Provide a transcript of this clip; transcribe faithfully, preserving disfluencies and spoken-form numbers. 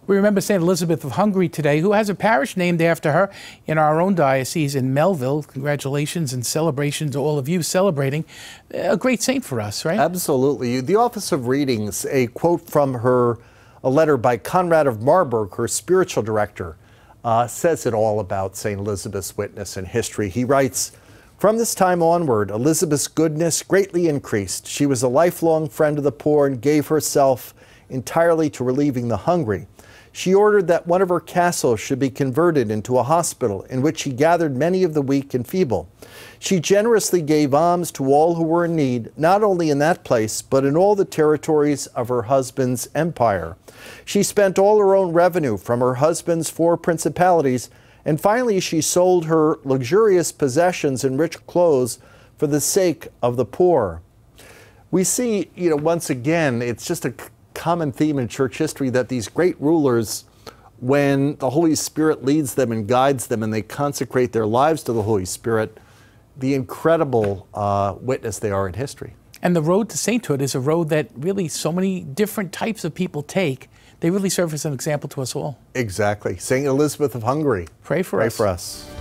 We remember Saint Elizabeth of Hungary today, who has a parish named after her in our own diocese in Melville. Congratulations and celebration to all of you celebrating a great saint for us, right? Absolutely. The Office of Readings, a quote from her, a letter by Conrad of Marburg, her spiritual director, uh, says it all about Saint Elizabeth's witness and history. He writes, "From this time onward, Elizabeth's goodness greatly increased. She was a lifelong friend of the poor and gave herself entirely to relieving the hungry. She ordered that one of her castles should be converted into a hospital in which she gathered many of the weak and feeble. She generously gave alms to all who were in need, not only in that place, but in all the territories of her husband's empire. She spent all her own revenue from her husband's four principalities, and finally she sold her luxurious possessions and rich clothes for the sake of the poor." We see, you know, once again, it's just a common theme in church history that these great rulers, when the Holy Spirit leads them and guides them and they consecrate their lives to the Holy Spirit, the incredible uh, witness they are in history. And the road to sainthood is a road that really so many different types of people take. They really serve as an example to us all. Exactly. Saint Elizabeth of Hungary. Pray for Pray us. for us.